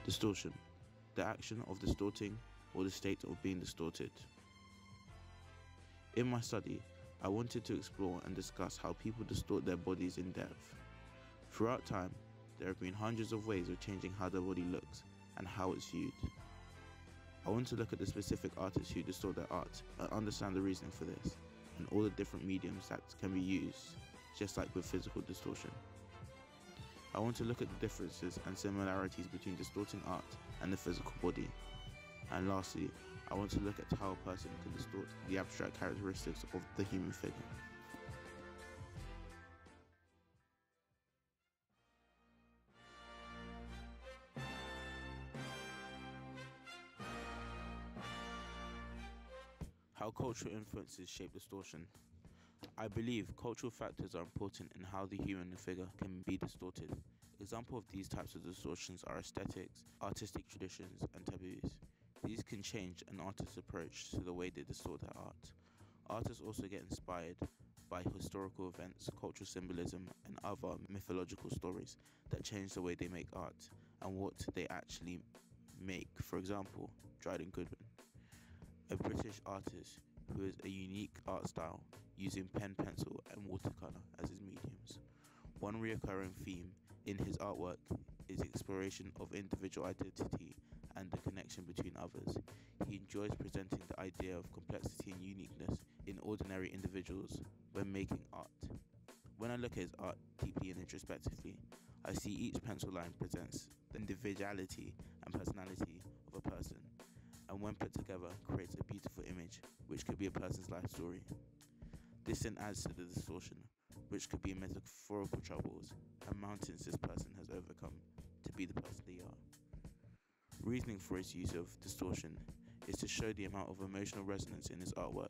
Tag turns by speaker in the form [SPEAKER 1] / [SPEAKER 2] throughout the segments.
[SPEAKER 1] Distortion, the action of distorting or the state of being distorted. In my study, I wanted to explore and discuss how people distort their bodies in depth. Throughout time, there have been hundreds of ways of changing how the body looks and how it's viewed. I want to look at the specific artists who distort their art and understand the reasoning for this, and all the different mediums that can be used, just like with physical distortion. I want to look at the differences and similarities between distorting art and the physical body. And lastly, I want to look at how a person can distort the abstract characteristics of the human figure. How cultural influences shape distortion. I believe cultural factors are important in how the human figure can be distorted. Examples of these types of distortions are aesthetics, artistic traditions, and taboos. These can change an artist's approach to the way they distort their art. Artists also get inspired by historical events, cultural symbolism, and other mythological stories that change the way they make art and what they actually make. For example, Dryden Goodwin, a British artist who has a unique art style using pen, pencil, and watercolor as his mediums. One recurring theme in his artwork is exploration of individual identity and the connection between others. He enjoys presenting the idea of complexity and uniqueness in ordinary individuals when making art. When I look at his art deeply and introspectively, I see each pencil line presents the individuality and personality of a person, and when put together creates a beautiful image which could be a person's life story. This then adds to the distortion, which could be metaphorical troubles and mountains this person has overcome to be the person they are. Reasoning for his use of distortion is to show the amount of emotional resonance in his artwork.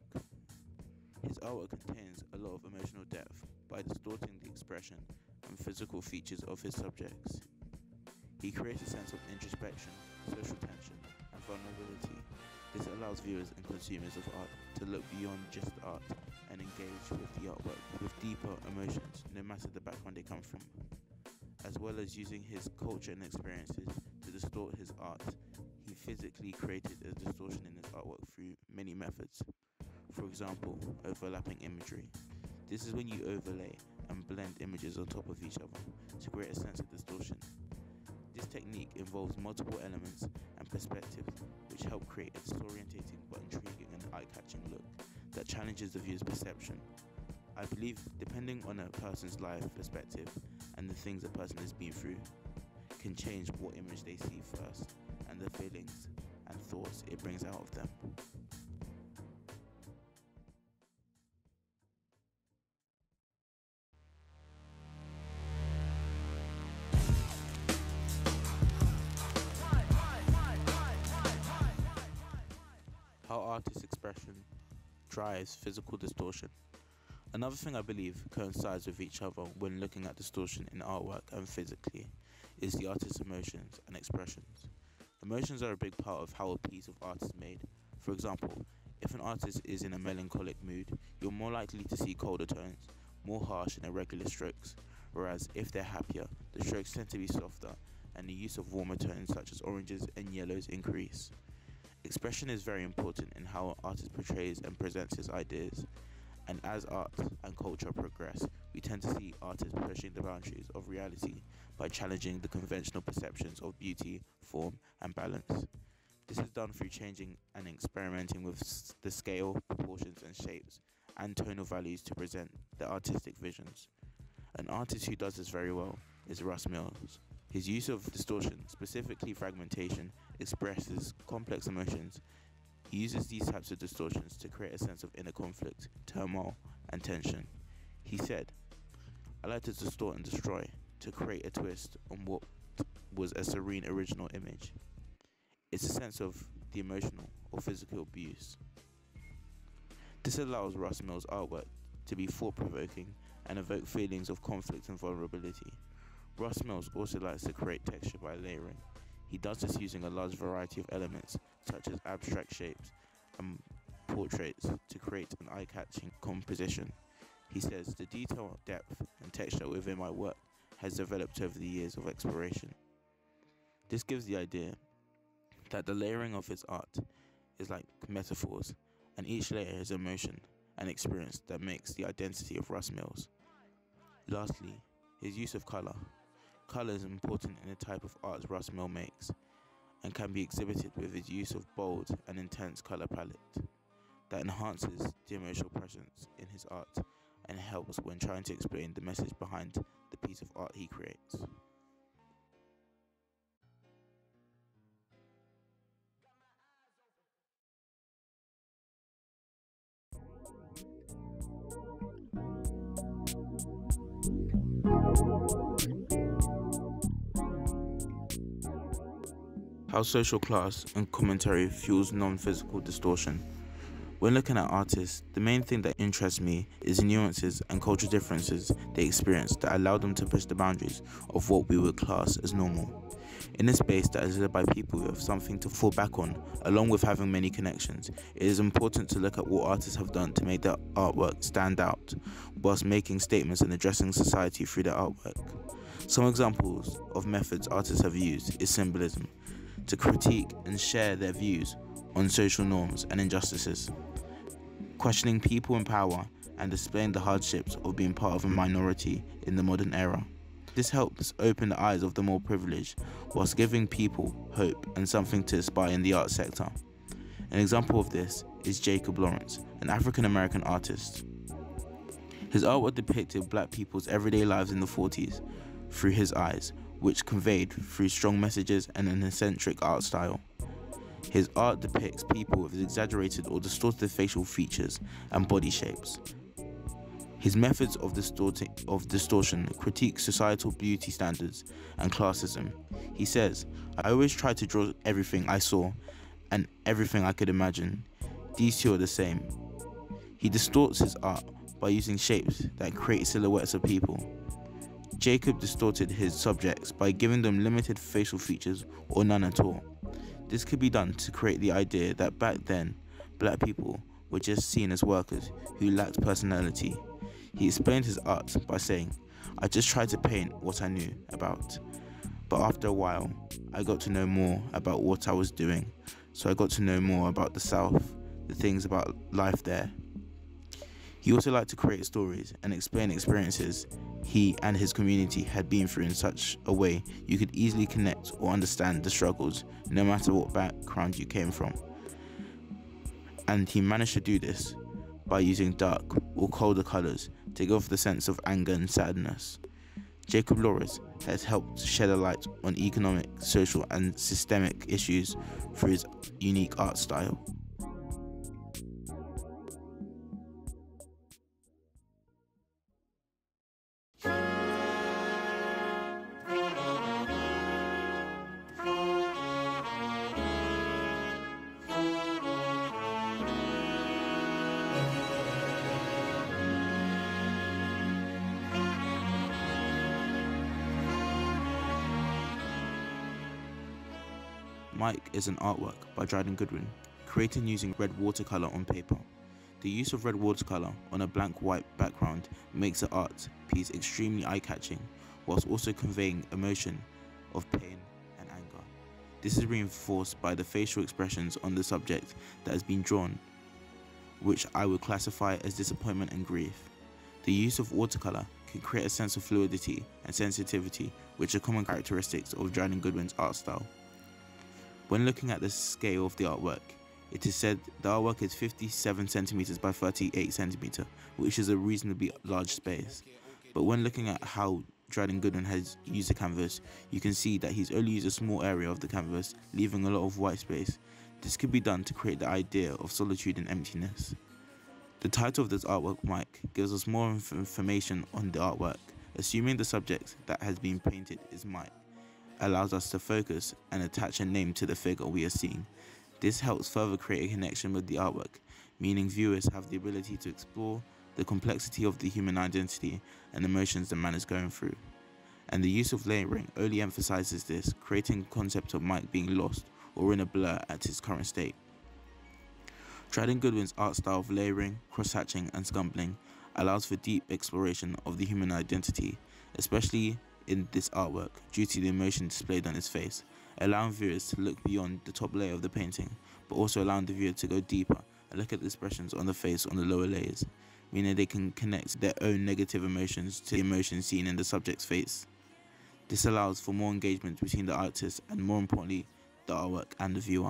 [SPEAKER 1] His artwork contains a lot of emotional depth by distorting the expression and physical features of his subjects. He creates a sense of introspection, social tension, and vulnerability. This allows viewers and consumers of art to look beyond just art and engage with the artwork with deeper emotions, no matter the background they come from. As well as using his culture and experiences to distort his art, he physically created a distortion in his artwork through many methods. For example, overlapping imagery. This is when you overlay and blend images on top of each other to create a sense of distortion. This technique involves multiple elements and perspectives which help create a disorientating but intriguing and eye-catching look that challenges the viewer's perception. I believe depending on a person's life perspective and the things a person has been through can change what image they see first and the feelings and thoughts it brings out of them. How artist expression drives physical distortion. Another thing I believe coincides with each other when looking at distortion in artwork and physically is the artist's emotions and expressions. Emotions are a big part of how a piece of art is made. For example, if an artist is in a melancholic mood, you're more likely to see colder tones, more harsh and irregular strokes, whereas if they're happier, the strokes tend to be softer and the use of warmer tones such as oranges and yellows increase. Expression is very important in how an artist portrays and presents his ideas, and as art and culture progress, we tend to see artists pushing the boundaries of reality by challenging the conventional perceptions of beauty, form, and balance. This is done through changing and experimenting with the scale, proportions, and shapes, and tonal values to present their artistic visions. An artist who does this very well is Russ Mills. His use of distortion, specifically fragmentation, expresses complex emotions. He uses these types of distortions to create a sense of inner conflict, turmoil, and tension. He said, "I like to distort and destroy, to create a twist on what was a serene original image." It's a sense of the emotional or physical abuse. This allows Russ Mills' artwork to be thought-provoking and evoke feelings of conflict and vulnerability. Russ Mills also likes to create texture by layering. He does this using a large variety of elements, such as abstract shapes and portraits, to create an eye-catching composition. He says, "The detail, depth, and texture within my work has developed over the years of exploration." This gives the idea that the layering of his art is like metaphors, and each layer is emotion and experience that makes the identity of Russ Mills. Lastly, his use of color. Color is important in the type of art Russ Mills makes, and can be exhibited with his use of bold and intense color palette that enhances the emotional presence in his art and helps when trying to explain the message behind the piece of art he creates. How social class and commentary fuels non-physical distortion. When looking at artists, the main thing that interests me is the nuances and cultural differences they experience that allow them to push the boundaries of what we would class as normal. In a space that is led by people who have something to fall back on, along with having many connections, it is important to look at what artists have done to make their artwork stand out, whilst making statements and addressing society through their artwork. Some examples of methods artists have used is symbolism, to critique and share their views on social norms and injustices, questioning people in power and displaying the hardships of being part of a minority in the modern era. This helps open the eyes of the more privileged, whilst giving people hope and something to aspire in the arts sector. An example of this is Jacob Lawrence, an African-American artist. His artwork depicted black people's everyday lives in the 40s through his eyes, which conveyed through strong messages and an eccentric art style. His art depicts people with exaggerated or distorted facial features and body shapes. His methods of distortion critique societal beauty standards and classism. He says, "I always tried to draw everything I saw and everything I could imagine. These two are the same." He distorts his art by using shapes that create silhouettes of people. Jacob distorted his subjects by giving them limited facial features or none at all. This could be done to create the idea that back then, black people were just seen as workers who lacked personality. He explained his art by saying, "I just tried to paint what I knew about. But after a while, I got to know more about what I was doing. So I got to know more about the South, the things about life there." He also liked to create stories and explain experiences he and his community had been through in such a way you could easily connect or understand the struggles, no matter what background you came from. And he managed to do this by using dark or colder colors to give off the sense of anger and sadness. Jacob Lawrence has helped shed a light on economic, social, and systemic issues through his unique art style. Mike is an artwork by Dryden Goodwin, created using red watercolor on paper. The use of red watercolor on a blank white background makes the art piece extremely eye-catching, whilst also conveying emotion of pain and anger. This is reinforced by the facial expressions on the subject that has been drawn, which I would classify as disappointment and grief. The use of watercolor can create a sense of fluidity and sensitivity, which are common characteristics of Dryden Goodwin's art style. When looking at the scale of the artwork, it is said the artwork is 57 centimeters by 38 centimeters, which is a reasonably large space. But when looking at how Dryden Goodwin has used the canvas, you can see that he's only used a small area of the canvas, leaving a lot of white space. This could be done to create the idea of solitude and emptiness. The title of this artwork, Mike, gives us more information on the artwork. Assuming the subject that has been painted is Mike, allows us to focus and attach a name to the figure we are seeing. This helps further create a connection with the artwork, meaning viewers have the ability to explore the complexity of the human identity and emotions the man is going through. And the use of layering only emphasizes this, creating the concept of Mike being lost or in a blur at his current state. Dryden Goodwin's art style of layering, cross-hatching and scumbling allows for deep exploration of the human identity, especially in this artwork due to the emotion displayed on his face allowing viewers to look beyond the top layer of the painting, but also allowing the viewer to go deeper and look at the expressions on the face on the lower layers, meaning they can connect their own negative emotions to the emotions seen in the subject's face. This allows for more engagement between the artist and, more importantly, the artwork and the viewer.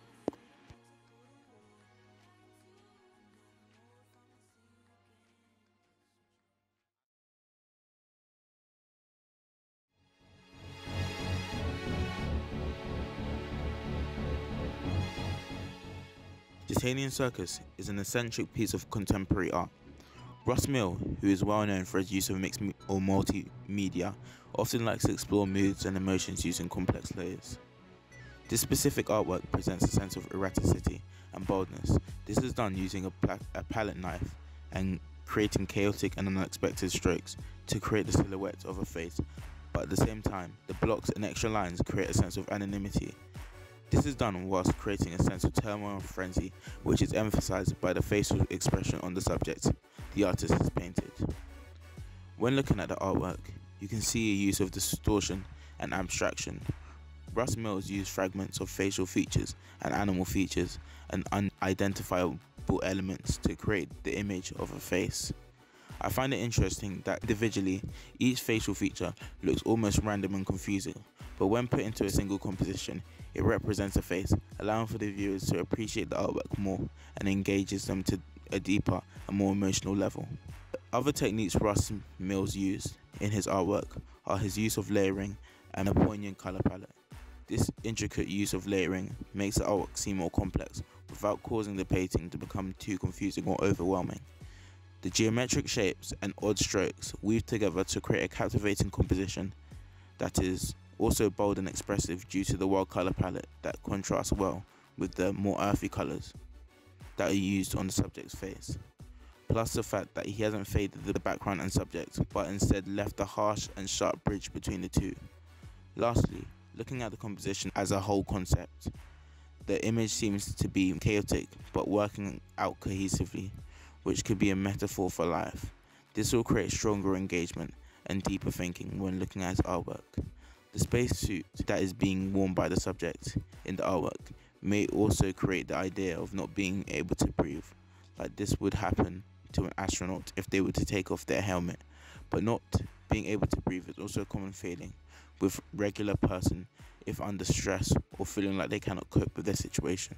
[SPEAKER 1] Titanium Circus is an eccentric piece of contemporary art. Russ Mill, who is well known for his use of mixed or multimedia, often likes to explore moods and emotions using complex layers. This specific artwork presents a sense of erraticity and boldness. This is done using a palette knife and creating chaotic and unexpected strokes to create the silhouette of a face, but at the same time, the blocks and extra lines create a sense of anonymity. This is done whilst creating a sense of turmoil and frenzy, which is emphasized by the facial expression on the subject the artist has painted. When looking at the artwork, you can see a use of distortion and abstraction. Russ Mills used fragments of facial features and animal features and unidentifiable elements to create the image of a face. I find it interesting that individually, each facial feature looks almost random and confusing, but when put into a single composition, it represents a face, allowing for the viewers to appreciate the artwork more and engages them to a deeper and more emotional level. Other techniques Russ Mills used in his artwork are his use of layering and a poignant color palette. This intricate use of layering makes the artwork seem more complex without causing the painting to become too confusing or overwhelming. The geometric shapes and odd strokes weave together to create a captivating composition that is also bold and expressive due to the wild color palette that contrasts well with the more earthy colors that are used on the subject's face. Plus the fact that he hasn't faded the background and subject, but instead left a harsh and sharp bridge between the two. Lastly, looking at the composition as a whole concept, the image seems to be chaotic but working out cohesively, which could be a metaphor for life. This will create stronger engagement and deeper thinking when looking at his artwork. The spacesuit that is being worn by the subject in the artwork may also create the idea of not being able to breathe, like this would happen to an astronaut if they were to take off their helmet. But not being able to breathe is also a common feeling with regular person if under stress or feeling like they cannot cope with their situation.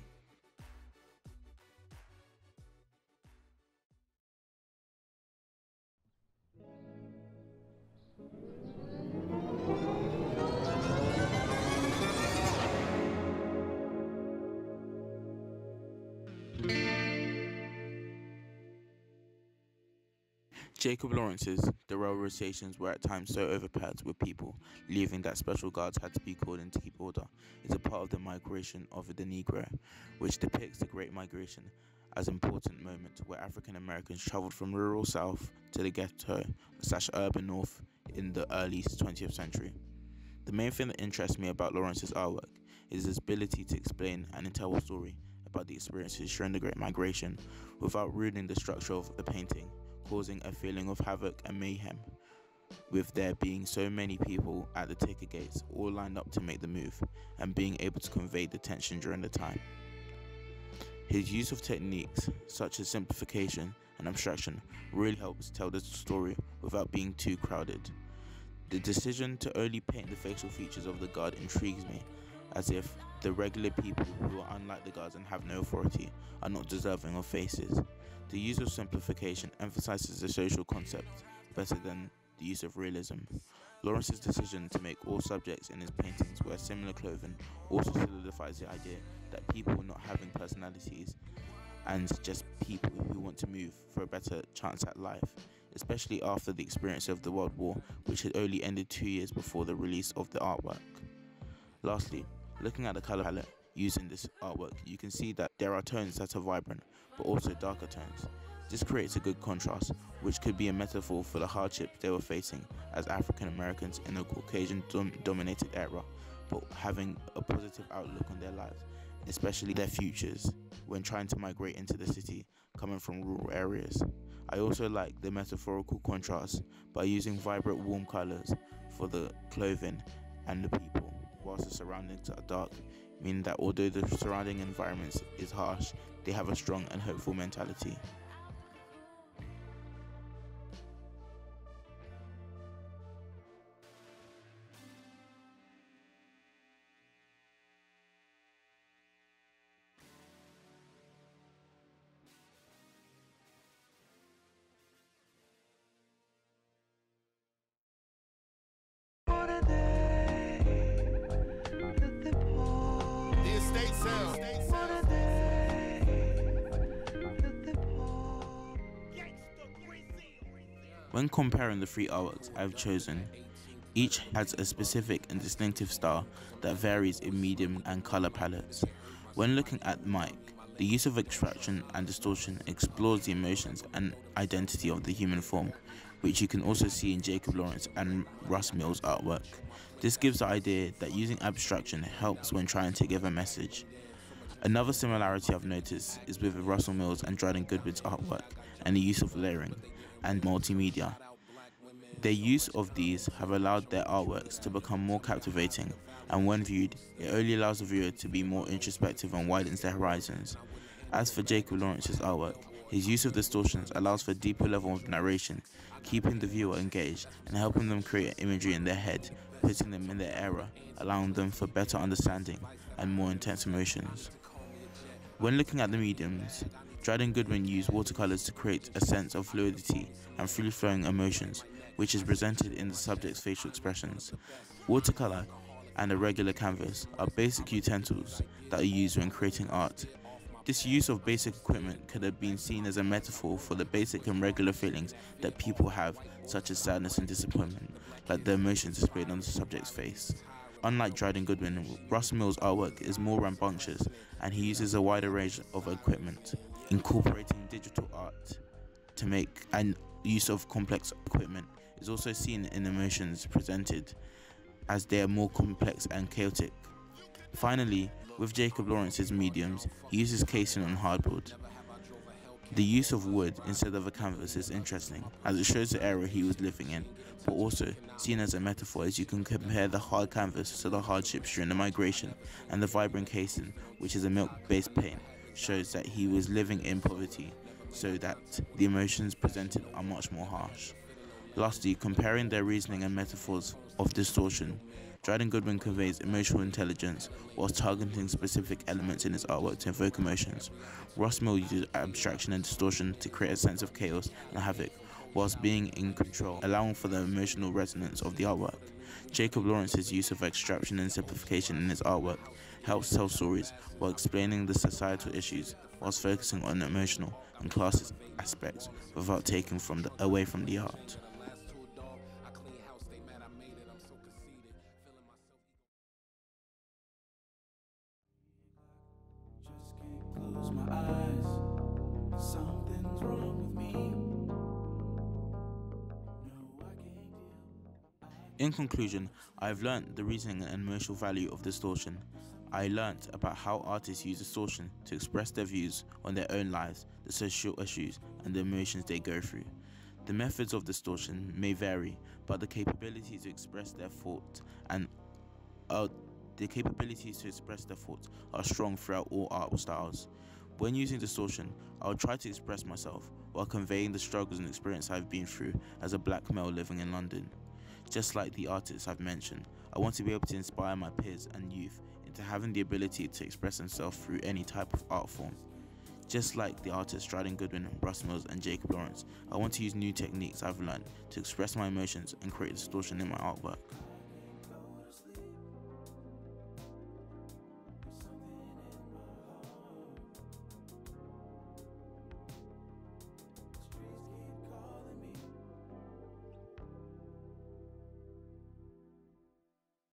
[SPEAKER 1] Jacob Lawrence's The railroad stations were at times so overpacked with people, leaving that special guards had to be called in to keep order, is a part of the migration of the Negro, which depicts the Great Migration as an important moment where African Americans traveled from rural South to the ghetto/urban North in the early 20th century. The main thing that interests me about Lawrence's artwork is his ability to explain and tell a story about the experiences during the Great Migration without ruining the structure of the painting, causing a feeling of havoc and mayhem, with there being so many people at the ticket gates all lined up to make the move, and being able to convey the tension during the time. His use of techniques such as simplification and abstraction really helps tell the story without being too crowded. The decision to only paint the facial features of the guard intrigues me, as if the regular people who are unlike the guards and have no authority are not deserving of faces. The use of simplification emphasizes the social concept better than the use of realism. Lawrence's decision to make all subjects in his paintings wear similar clothing also solidifies the idea that people not having personalities and just people who want to move for a better chance at life, especially after the experience of the World War, which had only ended 2 years before the release of the artwork. Lastly, looking at the color palette used in this artwork, you can see that there are tones that are vibrant, but also darker tones. This creates a good contrast, which could be a metaphor for the hardship they were facing as African Americans in a Caucasian-dominated era, but having a positive outlook on their lives, especially their futures, when trying to migrate into the city, coming from rural areas. I also like the metaphorical contrast by using vibrant warm colors for the clothing and the people. whilst the surroundings are dark, meaning that although the surrounding environment is harsh, they have a strong and hopeful mentality. When comparing the three artworks I've chosen, each has a specific and distinctive style that varies in medium and color palettes. When looking at Mike, the use of extraction and distortion explores the emotions and identity of the human form, which you can also see in Jacob Lawrence and Russ Mills' artwork. This gives the idea that using abstraction helps when trying to give a message. Another similarity I've noticed is with Russell Mills and Dryden Goodwin's artwork and the use of layering and multimedia. Their use of these have allowed their artworks to become more captivating, and when viewed, it only allows the viewer to be more introspective and widens their horizons. As for Jacob Lawrence's artwork, his use of distortions allows for a deeper level of narration, keeping the viewer engaged and helping them create imagery in their head, putting them in their era, allowing them for better understanding and more intense emotions. When looking at the mediums, Dryden Goodwin used watercolors to create a sense of fluidity and free-flowing emotions, which is presented in the subject's facial expressions. Watercolor and a regular canvas are basic utensils that are used when creating art. This use of basic equipment could have been seen as a metaphor for the basic and regular feelings that people have, such as sadness and disappointment, like the emotions displayed on the subject's face. Unlike Dryden Goodwin, Russ Mills' artwork is more rambunctious, and he uses a wider range of equipment, incorporating digital art to make, and use of complex equipment is also seen in emotions presented as they are more complex and chaotic. Finally, with Jacob Lawrence's mediums, he uses casing on hardboard. The use of wood instead of a canvas is interesting, as it shows the era he was living in, but also seen as a metaphor, as you can compare the hard canvas to the hardships during the migration, and the vibrant casing, which is a milk-based paint, shows that he was living in poverty, so that the emotions presented are much more harsh. Lastly, comparing their reasoning and metaphors of distortion, Dryden Goodwin conveys emotional intelligence whilst targeting specific elements in his artwork to evoke emotions. Russ Mills uses abstraction and distortion to create a sense of chaos and havoc, whilst being in control, allowing for the emotional resonance of the artwork. Jacob Lawrence's use of abstraction and simplification in his artwork helps tell stories while explaining the societal issues, whilst focusing on emotional and classist aspects without taking away from the art. In conclusion, I have learnt the reasoning and emotional value of distortion. I learnt about how artists use distortion to express their views on their own lives, the social issues, and the emotions they go through. The methods of distortion may vary, but the capability to express their thoughts are strong throughout all art styles. When using distortion, I will try to express myself while conveying the struggles and experience I've been through as a black male living in London. Just like the artists I've mentioned, I want to be able to inspire my peers and youth into having the ability to express themselves through any type of art form. Just like the artists Dryden Goodwin, Russ Mills and Jacob Lawrence, I want to use new techniques I've learned to express my emotions and create distortion in my artwork.